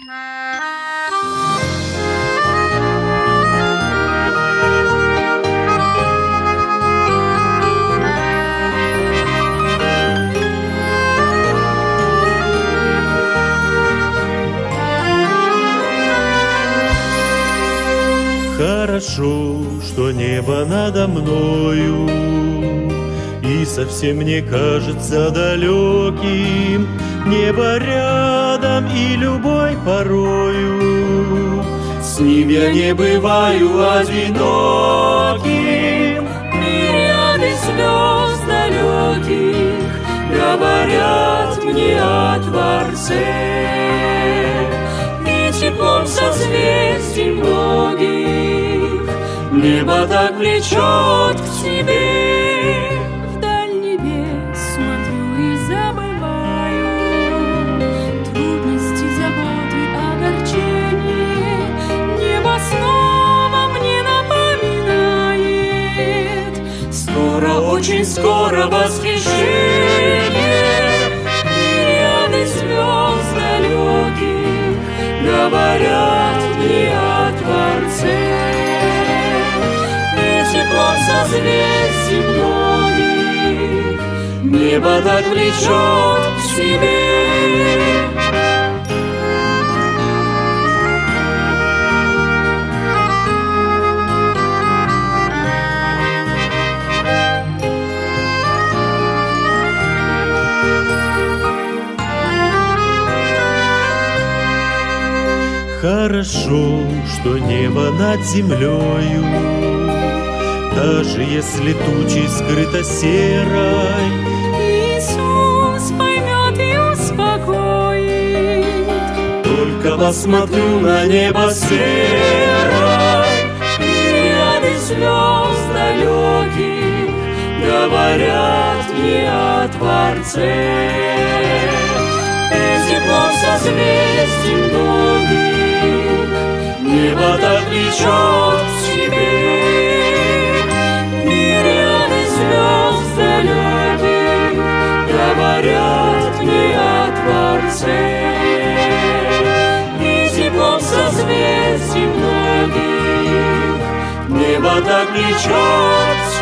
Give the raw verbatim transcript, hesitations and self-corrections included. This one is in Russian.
Хорошо, что небо надо мною и совсем не кажется далеким. Небо рядом и любой порою с ним я не бываю одиноким. Мириады звезд далеких говорят мне о Творце, и теплом созвездий многих небо так влечет к тебе. Вдаль небес смотрю и забываю трудности, заботы, огорчения. Небо снова мне напоминает: скоро, очень скоро восхищение. Мириады звезд далеких говорят мне о Творце, теплом созвездий многих небо так влечет к себе. Хорошо, что небо над землею, даже если тучей скрыто серой, Иисус поймет и успокоит. Только посмотрю на небо серой, мириады звезд далеких говорят мне о Творце, и теплом созвездий многих небо так влечет к себе. Мириады звезд далеких говорят мне о Творце, и теплом созвездий многих небо так влечет к себе.